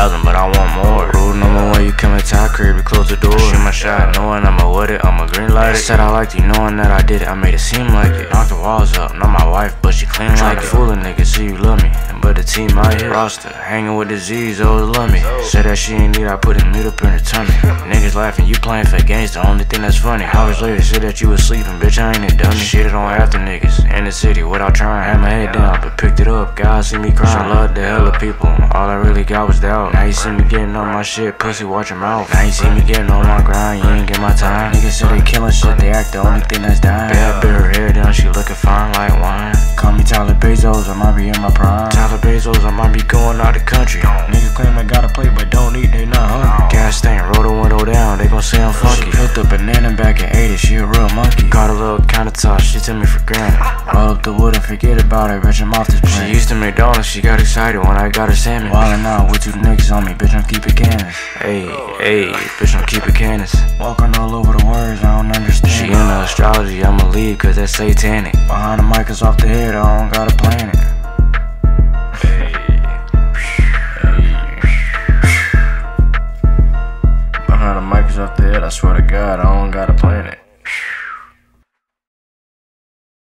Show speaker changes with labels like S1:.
S1: 1,000, but I want more. Rule number 1, you come into our crib, you close the door. Shoot my shot, knowing I'ma with it, I'ma green light it. Said I liked you, knowing that I did it, I made it seem like it. Knocked the walls up, not my wife, but she clean like it. Fooling niggas, see you love me, but the team out here roster, hanging with disease, always love me. Said that she ain't need, I put him meat up in her tummy. Niggas laughing, you playing fake games, the only thing that's funny. Hours later, said that you was sleeping, bitch, I ain't a dummy. Shitted on after niggas, in the city, without trying, had my head down, but picked it up, God see me crying. I love the hell of people, all I really got was doubt. Now you see me getting on my shit, pussy, watch your mouth. Now you see me getting on my grind, you ain't get my time. Niggas say they killing shit, they act the only thing that's dying. Bad bit her hair down, she looking fine like wine. Call me Tyler Bezos, I might be in my prime. Tyler Bezos, I might be going out the country. Niggas claim I gotta play, but don't eat, they not hungry. Gas stain, roll the window down, they gon' say I'm funky. Built a banana back in 80, she a real monkey. Caught a little countertop, she took me for granted. Roll up the wood and forget about it, bitch, I'm off this planet. She used to McDonald's, she got excited when I got her salmon. Wildin' out with 2 niggas on me, bitch, I'm keeping cannons. Ayy, bitch, I'm keeping cannons. Walking all over the words, I don't understand. She into astrology, I'ma leave cause that's satanic. Behind the mic is off the head, I don't gotta plan it.